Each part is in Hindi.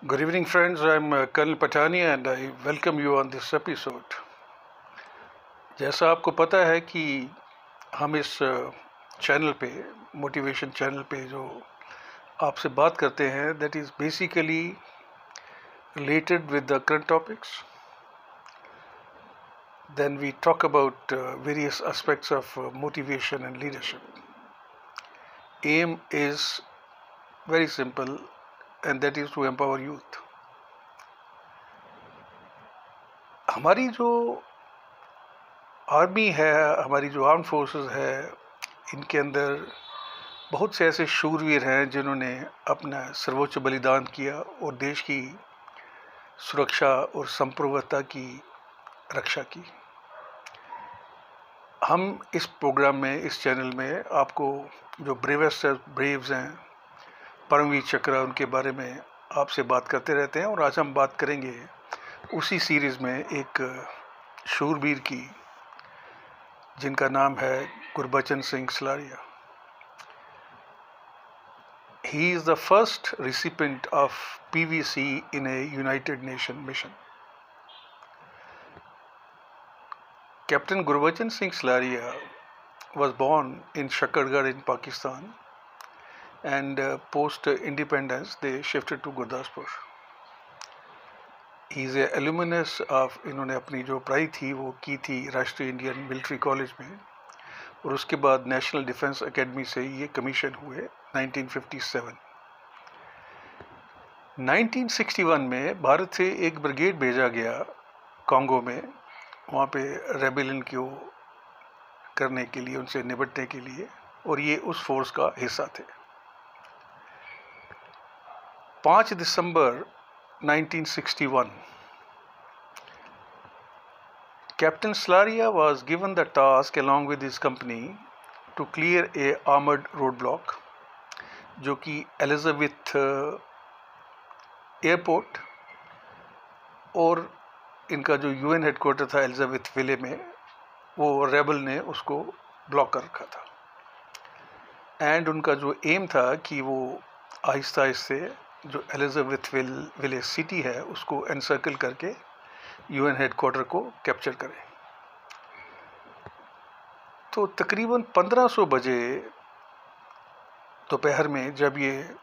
Good evening, friends. I'm Colonel Patani and I welcome you on this episode. जैसा आपको पता है कि हम इस चैनल पे, मोटिवेशन चैनल पे जो आपसे बात करते हैं, that is basically related with the current topics. Then we talk about various aspects of motivation and leadership. Aim is very simple, and that is to empower youth. हमारी जो आर्मी है, हमारी जो आर्म फोर्सेस है, इनके अंदर बहुत से ऐसे शूरवीर हैं जिन्होंने अपना सर्वोच्च बलिदान किया और देश की सुरक्षा और संप्रभुता की रक्षा की। हम इस प्रोग्राम में, इस चैनल में आपको जो ब्रेवेस्ट ब्रेव्स हैं, परमवीर चक्र, उनके बारे में आपसे बात करते रहते हैं। और आज हम बात करेंगे उसी सीरीज़ में एक शूरवीर की, जिनका नाम है Gurbachan Singh Salaria. He is the first recipient of PVC in a United Nations mission. Captain Gurbachan Singh Salaria was born in Shakargarh in Pakistan, and post independence they shifted to Gurdaspur. He is a alumnus of, इन्होंने अपनी जो पढ़ाई थी वो की थी राष्ट्रीय इंडियन मिलिट्री कॉलेज में, और उसके बाद नेशनल डिफेंस एकेडमी से ये कमीशन हुए 1957। 1961 में भारत से एक ब्रिगेड भेजा गया कांगो में, वहाँ पे रेबेलियन को करने के लिए, उनसे निपटने के लिए, और ये उस फोर्स का हिस्सा थे। 5 दिसंबर 1961, Captain Salaria was given the task along with his company to clear a armored roadblock, जो कि एलिजाबेथ एयरपोर्ट और इनका जो यूएन हेडक्वार्टर था एलिजाबेथ विले में, वो रेबल ने उसको ब्लॉक कर रखा था। एंड उनका जो एम था कि वो आहिस्ता आहिस्ते जो एलिजाबेथ विले सिटी है उसको एनसर्कल करके यूएन हेडक्वार्टर को कैप्चर करें। तो तकरीबन 1500 बजे दोपहर में जब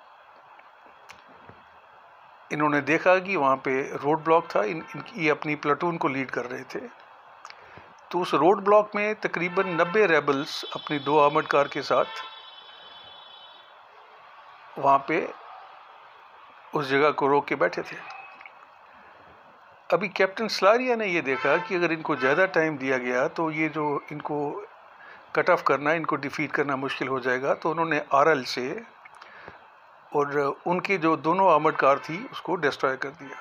इन्होंने देखा कि वहाँ पे रोड ब्लॉक था, ये अपनी प्लाटून को लीड कर रहे थे, तो उस रोड ब्लॉक में तकरीबन 90 रेबल्स अपनी 2 आर्मर्ड कार के साथ वहाँ पे उस जगह को रोक के बैठे थे। अभी कैप्टन सलारिया ने ये देखा कि अगर इनको ज़्यादा टाइम दिया गया तो ये जो इनको कट ऑफ करना, इनको डिफीट करना मुश्किल हो जाएगा। तो उन्होंने आरएल से और उनकी जो दोनों आर्मर्ड कार थी उसको डिस्ट्रॉय कर दिया।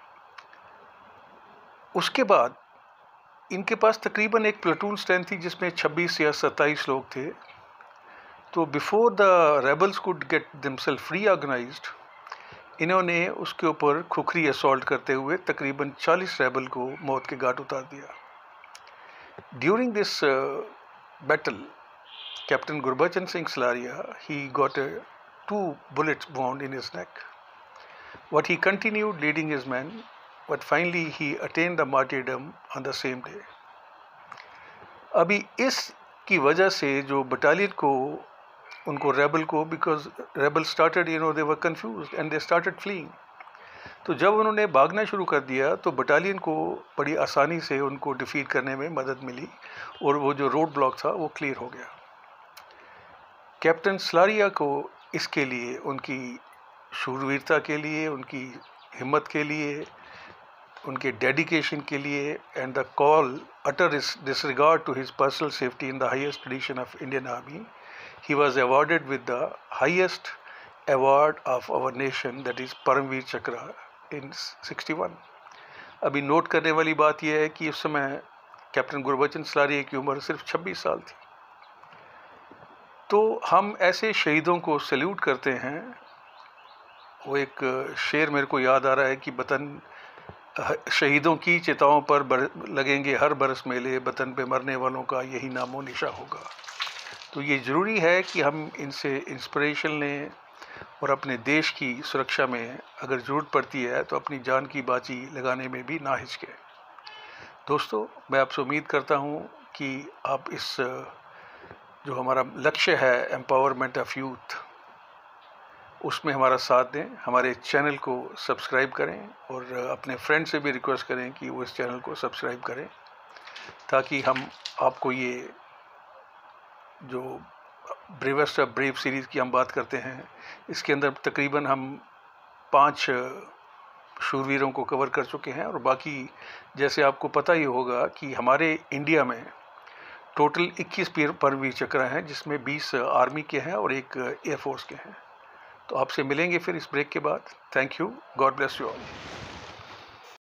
उसके बाद इनके पास तकरीबन एक प्लाटून स्ट्रेंथ थी जिसमें 26 या 27 लोग थे। तो before the rebels could get themselves reorganised, इन्होंने उसके ऊपर खुखरी असॉल्ट करते हुए तकरीबन 40 रेबल को मौत के घाट उतार दिया। During this battle, captain Gurbachan Singh Salaria, he got 2 bullets wound in his neck. But he continued leading his men, but finally he attained the martyrdom on the same day. अभी इसकी वजह से जो बटालियन को, उनको रेबल को, because rebel started, they were confused and they started fleeing. तो जब उन्होंने भागना शुरू कर दिया तो बटालियन को बड़ी आसानी से उनको डिफीट करने में मदद मिली और वो जो रोड ब्लॉक था वो क्लियर हो गया। कैप्टन सलारिया को इसके लिए, उनकी शूरवीरता के लिए, उनकी हिम्मत के लिए, उनके डेडिकेशन के लिए, and the call utter disregard to his personal safety in the highest tradition of Indian Army, he was awarded with the highest award of our nation, that is Paramvir Chakra in 61। अभी नोट करने वाली बात यह है कि उस समय कैप्टन गुरबचन सलारिया की उम्र सिर्फ 26 साल थी। तो हम ऐसे शहीदों को सैल्यूट करते हैं। वो एक शेर मेरे को याद आ रहा है कि वतन शहीदों की चिताओं पर लगेंगे हर बरस मेले, वतन पे मरने वालों का यही नामो निशा होगा। तो ये ज़रूरी है कि हम इनसे इंस्पिरेशन लें और अपने देश की सुरक्षा में अगर ज़रूरत पड़ती है तो अपनी जान की बाजी लगाने में भी ना हिचके। दोस्तों, मैं आपसे उम्मीद करता हूँ कि आप इस जो हमारा लक्ष्य है एम्पावरमेंट ऑफ यूथ, उसमें हमारा साथ दें, हमारे चैनल को सब्सक्राइब करें और अपने फ्रेंड से भी रिक्वेस्ट करें कि वो इस चैनल को सब्सक्राइब करें, ताकि हम आपको ये जो ब्रेवेस्ट ऑफ ब्रेव सीरीज़ की हम बात करते हैं, इसके अंदर तकरीबन हम 5 शूरवीरों को कवर कर चुके हैं। और बाकी जैसे आपको पता ही होगा कि हमारे इंडिया में टोटल 21 परमवीर चक्र हैं, जिसमें 20 आर्मी के हैं और 1 एयरफोर्स के हैं। तो आपसे मिलेंगे फिर इस ब्रेक के बाद। Thank you, God bless you all.